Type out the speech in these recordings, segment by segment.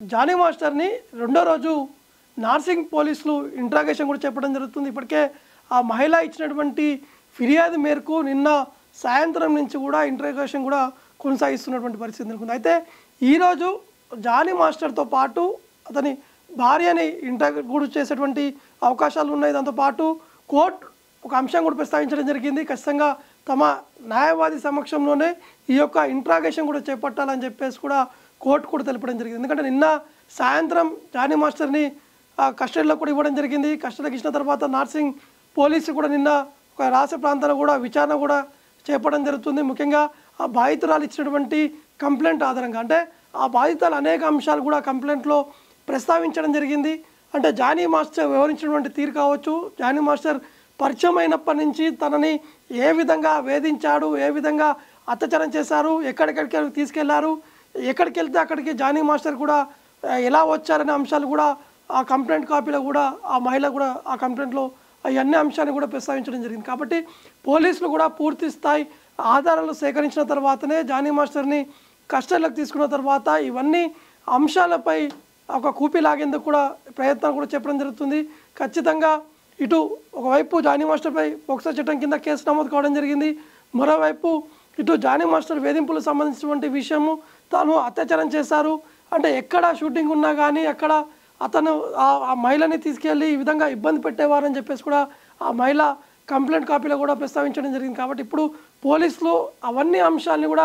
Johnny మాస్టర్ని రెండో రోజు నార్సింగ్ పోలీసులు ఇంట్రాగేషన్ కూడా చెప్పడం జరుగుతుంది. ఇప్పటికే ఆ మహిళ ఇచ్చినటువంటి ఫిర్యాదు మేరకు నిన్న సాయంత్రం నుంచి కూడా ఇంట్రాగేషన్ కూడా కొనసాగిస్తున్నటువంటి పరిస్థితి నెలకొంది. అయితే ఈరోజు జానీ మాస్టర్తో పాటు అతని భార్యని ఇంటర్వ్యూ కూడా చేసేటువంటి అవకాశాలు ఉన్నాయి. దాంతోపాటు కోర్టు ఒక అంశం కూడా ప్రస్తావించడం జరిగింది. ఖచ్చితంగా తమ న్యాయవాది సమక్షంలోనే ఈ యొక్క ఇంట్రాగేషన్ కూడా చేపట్టాలని చెప్పేసి కూడా కోర్టు కూడా తెలపడం జరిగింది. ఎందుకంటే నిన్న సాయంత్రం జానీ మాస్టర్ని కస్టడీలో కూడా ఇవ్వడం జరిగింది. కస్టడీకి ఇచ్చిన తర్వాత నార్సింగ్ పోలీసు కూడా నిన్న ఒక రాష్ట్ర ప్రాంతంలో కూడా విచారణ కూడా చేపట్టడం జరుగుతుంది. ముఖ్యంగా ఆ బాధితురాలు ఇచ్చినటువంటి కంప్లైంట్ ఆధారంగా అంటే ఆ బాధితులు అనేక అంశాలు కూడా కంప్లైంట్లో ప్రస్తావించడం జరిగింది. అంటే జానీ మాస్టర్ వివరించినటువంటి తీరు కావచ్చు, జానీ మాస్టర్ పరిచయం అయినప్పటి నుంచి తనని ఏ విధంగా వేధించాడు, ఏ విధంగా అత్యాచారం చేశారు, ఎక్కడికెక్కడికి తీసుకెళ్లారు, ఎక్కడికి వెళ్తే అక్కడికి జానీ మాస్టర్ కూడా ఎలా వచ్చారనే అంశాలు కూడా ఆ కంప్లైంట్ కాపీలో కూడా ఆ మహిళ కూడా ఆ కంప్లైంట్లో అవన్నీ అంశాన్ని కూడా ప్రస్తావించడం జరిగింది. కాబట్టి పోలీసులు కూడా పూర్తి స్థాయి ఆధారాలు సేకరించిన తర్వాతనే జానీ మాస్టర్ని కస్టడీలోకి తీసుకున్న తర్వాత ఇవన్నీ అంశాలపై ఒక కూపీ లాగేందుకు కూడా ప్రయత్నాలు కూడా చెప్పడం జరుగుతుంది. ఖచ్చితంగా ఇటు ఒకవైపు జానీ మాస్టర్పై పోక్సో చట్టం కింద కేసు నమోదు కావడం జరిగింది. మరోవైపు ఇటు జానీ మాస్టర్ వేధింపులకు సంబంధించినటువంటి విషయము తాను అత్యాచారం చేశారు అంటే ఎక్కడ షూటింగ్ ఉన్నా కానీ అక్కడ అతను ఆ మహిళని తీసుకెళ్ళి ఈ విధంగా ఇబ్బంది పెట్టేవారని చెప్పేసి కూడా ఆ మహిళ కంప్లైంట్ కాపీలో కూడా ప్రస్తావించడం జరిగింది. కాబట్టి ఇప్పుడు పోలీసులు అవన్నీ అంశాలని కూడా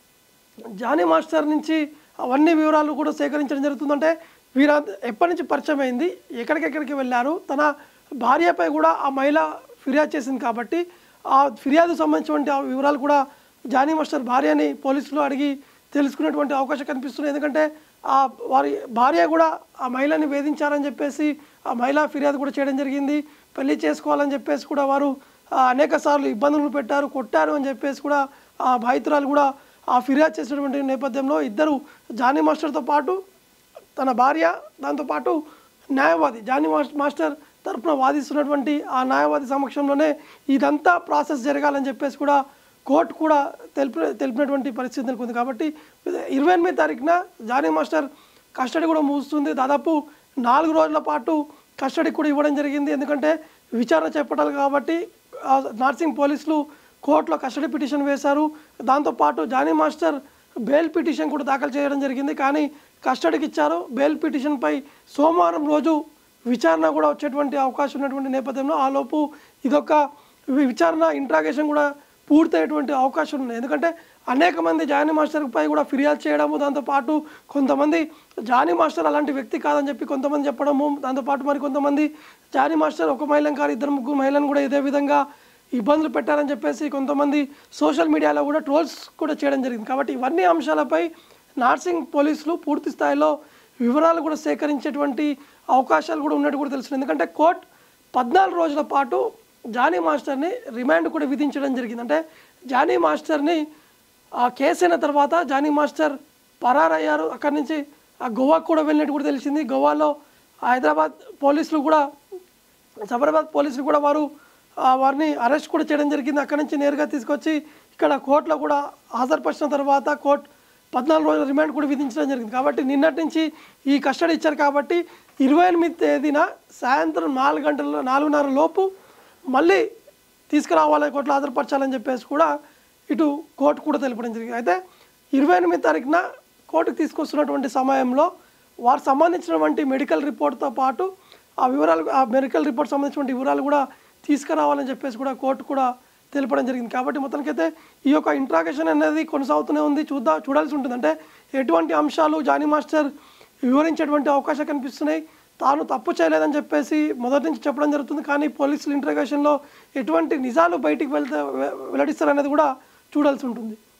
జానీ మాస్టర్ నుంచి అవన్నీ వివరాలు కూడా సేకరించడం జరుగుతుందంటే వీరు ఎప్పటి నుంచి పరిచయం అయింది, ఎక్కడికెక్కడికి వెళ్ళారు, తన భార్యపై కూడా ఆ మహిళ ఫిర్యాదు చేసింది. కాబట్టి ఆ ఫిర్యాదుకు సంబంధించినటువంటి ఆ వివరాలు కూడా జానీ మాస్టర్ భార్యని పోలీసులు అడిగి తెలుసుకునేటువంటి అవకాశం కనిపిస్తుంది. ఎందుకంటే ఆ వారి భార్య కూడా ఆ మహిళని వేధించారని చెప్పేసి ఆ మహిళ ఫిర్యాదు కూడా చేయడం జరిగింది. పెళ్లి చేసుకోవాలని చెప్పేసి కూడా వారు అనేక సార్లు ఇబ్బందులు పెట్టారు, కొట్టారు అని చెప్పేసి కూడా ఆ బాధితురాలు కూడా ఆ ఫిర్యాదు చేసినటువంటి నేపథ్యంలో ఇద్దరు జానీ మాస్టర్తో పాటు తన భార్య, దాంతోపాటు న్యాయవాది జానీ మాస్టర్ తరఫున వాదిస్తున్నటువంటి ఆ న్యాయవాది సమక్షంలోనే ఇదంతా ప్రాసెస్ జరగాలని చెప్పేసి కూడా కోర్టు కూడా తెలిపినటువంటి పరిస్థితి నెలకొంది. కాబట్టి 28వ తారీఖున జానీ మాస్టర్ కస్టడీ కూడా ముగుస్తుంది. దాదాపు 4 రోజుల పాటు కస్టడీ కూడా ఇవ్వడం జరిగింది. ఎందుకంటే విచారణ చేపట్టాలి కాబట్టి నార్సింగ్ పోలీసులు కోర్టులో కస్టడీ పిటిషన్ వేశారు. దాంతోపాటు జానీ మాస్టర్ బెయిల్ పిటిషన్ కూడా దాఖలు చేయడం జరిగింది. కానీ కస్టడీకి ఇచ్చారు. బెయిల్ పిటిషన్పై సోమవారం రోజు విచారణ కూడా వచ్చేటువంటి అవకాశం ఉన్నటువంటి నేపథ్యంలో ఆలోపు ఇదొక విచారణ ఇంట్రాగేషన్ కూడా పూర్తయ్యేటువంటి అవకాశం ఉన్నాయి. ఎందుకంటే అనేక మంది జానీ మాస్టర్పై కూడా ఫిర్యాదు చేయడము, దాంతోపాటు కొంతమంది జానీ మాస్టర్ అలాంటి వ్యక్తి కాదని చెప్పి కొంతమంది చెప్పడము, దాంతోపాటు మరి కొంతమంది జానీ మాస్టర్ ఒక మహిళను కాదు 2-3 మహిళలను కూడా ఇదే విధంగా ఇబ్బందులు పెట్టారని చెప్పేసి కొంతమంది సోషల్ మీడియాలో కూడా ట్రోల్స్ కూడా చేయడం జరిగింది. కాబట్టి ఇవన్నీ అంశాలపై నార్సింగ్ పోలీసులు పూర్తి స్థాయిలో వివరాలు కూడా సేకరించేటువంటి అవకాశాలు కూడా ఉన్నట్టు కూడా తెలుస్తుంది. ఎందుకంటే కోర్టు 14 రోజుల పాటు జానీ మాస్టర్ని రిమాండ్ కూడా విధించడం జరిగింది. అంటే జానీ మాస్టర్ని ఆ కేసు అయిన తర్వాత జానీ మాస్టర్ పరారయ్యారు. అక్కడి నుంచి ఆ గోవాకు కూడా వెళ్ళినట్టు కూడా తెలిసింది. గోవాలో హైదరాబాద్ పోలీసులు కూడా సబర్బాద్ పోలీసులు కూడా వారిని అరెస్ట్ కూడా చేయడం జరిగింది. అక్కడి నుంచి నేరుగా తీసుకొచ్చి ఇక్కడ కోర్టులో కూడా హాజరుపరిచిన తర్వాత కోర్టు 14 రోజుల రిమాండ్ కూడా విధించడం జరిగింది. కాబట్టి నిన్నటి నుంచి ఈ కస్టడీ ఇచ్చారు. కాబట్టి 28వ తేదీన సాయంత్రం 4:30 లోపు మళ్ళీ తీసుకురావాలి, కోర్టులో హాజరుపరచాలని చెప్పేసి కూడా ఇటు కోర్టు కూడా తెలపడం జరిగింది. అయితే 28వ తారీఖున కోర్టుకు తీసుకొస్తున్నటువంటి సమయంలో వారికి సంబంధించినటువంటి మెడికల్ రిపోర్ట్తో పాటు ఆ వివరాలు ఆ మెడికల్ రిపోర్ట్ సంబంధించినటువంటి వివరాలు కూడా తీసుకురావాలని చెప్పేసి కూడా కోర్టు కూడా తెలపడం జరిగింది. కాబట్టి మొత్తానికైతే ఈ యొక్క ఇంట్రాగేషన్ అనేది కొనసాగుతూనే ఉంది. చూడాల్సి ఉంటుంది. అంటే ఎటువంటి అంశాలు జానీ మాస్టర్ వివరించేటువంటి అవకాశాలు కనిపిస్తున్నాయి. తాను తప్పు చేయలేదని చెప్పేసి మొదటి నుంచి చెప్పడం జరుగుతుంది. కానీ పోలీసులు ఇంట్రాగేషన్లో ఎటువంటి నిజాలు బయటికి వెల్లడిస్తారనేది కూడా చూడాల్సి ఉంటుంది.